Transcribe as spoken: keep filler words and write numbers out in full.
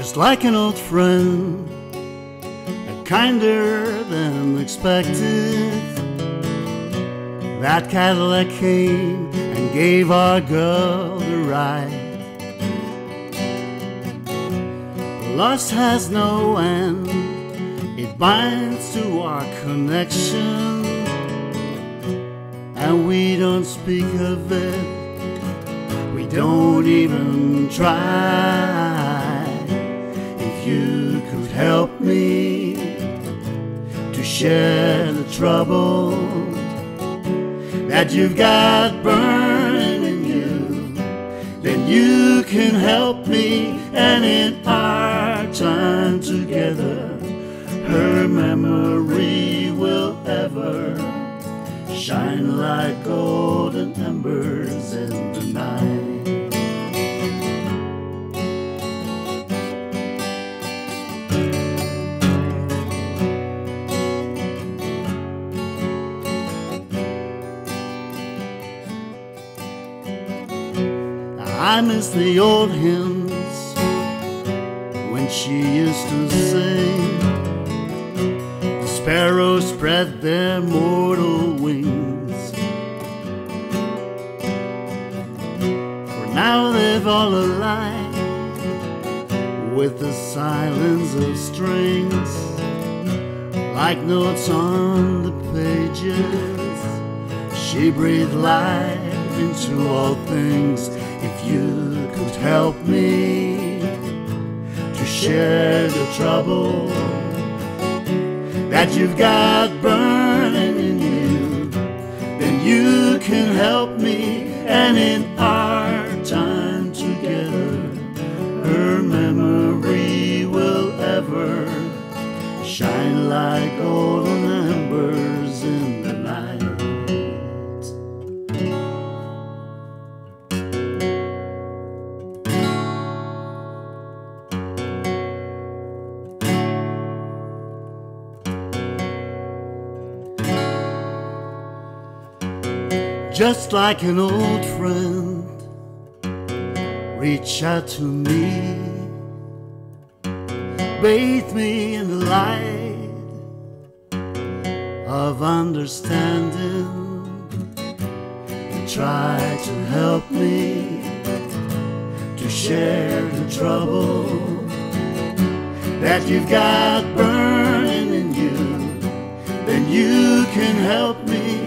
Just like an old friend, kinder than expected. That Cadillac came and gave our girl the ride. Lust has no end, it binds to our connection, and we don't speak of it, we don't even try. If you could help me to share the trouble that you've got burning in you, then you can help me, and in our time together, her memory will ever shine like golden embers in the night. I miss the old hymns when she used to sing. The sparrows spread their mortal wings, for now they've all alike with the silence of strings, like notes on the pages. She breathed life into all things. If you could help me to share the trouble that you've got burning in you, then you can help me, and in our time together, her memory will ever shine like golden embers in the night. Just like an old friend, reach out to me, bathe me in the light of understanding, and try to help me to share the trouble that you've got burning in you. Then you can help me,